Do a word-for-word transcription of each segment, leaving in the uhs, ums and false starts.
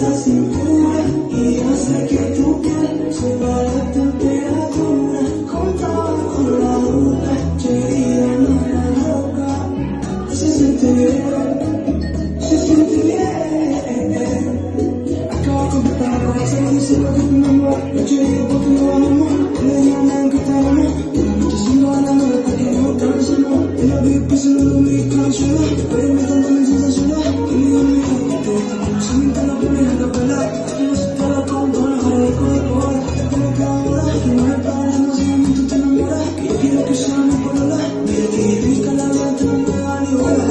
esa cintura y hace que tu piel suba la temperatura. Con todo, con la boca, querida, no la loca. Se siente bien, se siente bien. Acabo de completar la corazón, dice lo que tu amor. Yo digo porque no amor, le digo nada que está amor. Yo sigo hablando de que no canso, en la vida pues no lo vi canción. Pero me tanto me sensacional, que me dio miedo. Se me está la primera capela, no se está la condona, para el cuerpo. Pero que ahora, que no me pares, no sé ni tú te enamoras. Que yo quiero que sea mi polola, mira que rica la vida, te no me da ni bola.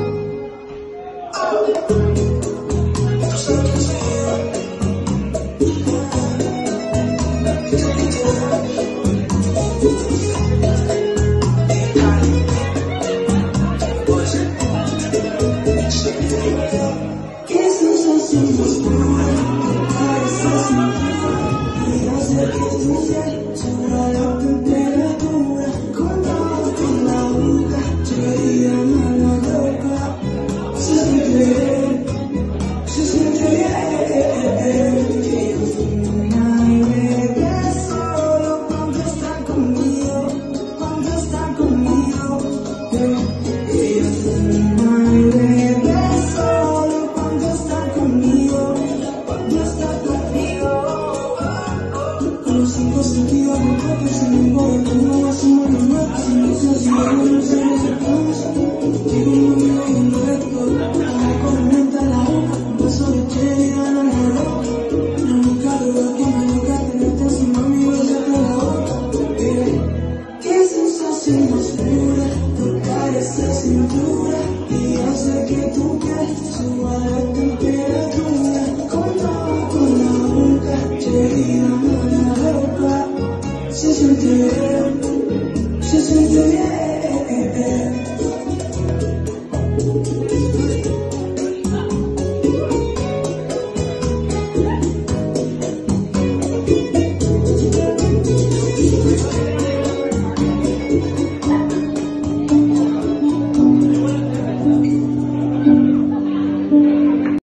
Qué sensación más pura, tocar esa cintura y hacer que tu piel suba la temperatura. Con todo, con la boca, querida, no la loca. Se siente bien, se siente bien. Quiero fumar y beber solo cuando está conmigo, cuando está conmigo. Quiero fumar y beber solo cuando está conmigo, cuando está conmigo. Con los cinco sentidos no toques, sin embargo, no hacemos los nuevos. Si no se hace, no nos acercamos. Digo un amigo y un reto, para corromper la boca. Un beso de cherry, gana la ropa. La única duda que me loca tenerte encima mío es de la boca. Qué sensación más pura, tocar esa cintura y hacer que tu piel suba la temperatura. Con todo, con la boca, querida, no la loca. Se siente bien, se siente bien.